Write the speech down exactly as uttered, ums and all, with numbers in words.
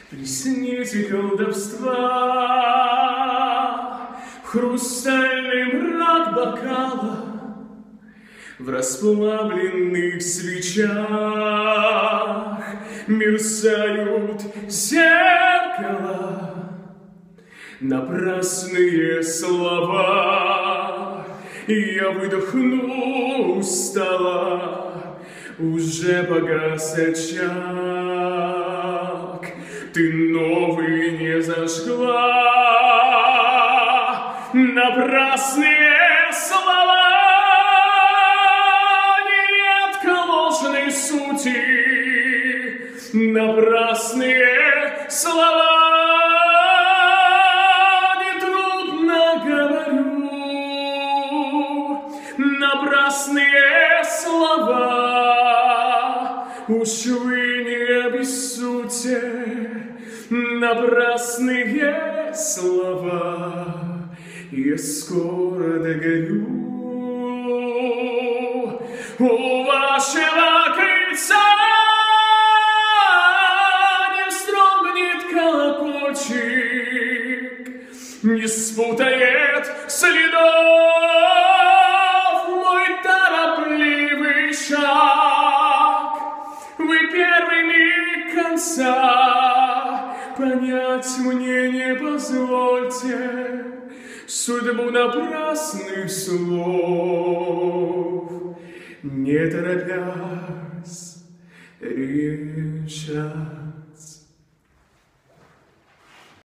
Плесните колдовства в хрустальный мрак бокала, в расплавленных свечах мерцают зеркала. Напрасные слова я выдохну устала, уже погас очаг, ты новый не зажгла. Напрасные слова, нет ложной сути. Напрасные слова, нетрудно говорю. Напрасные слова, уж вы не обессудьте. Напрасные слова, я скоро догорю. У вашего крыльца не вздрогнет колокольчик, не спутает следов мой торопливый шаг. Вы первый миг конца понять мне не позвольте, судьбу напрасных слов не торопясь решать.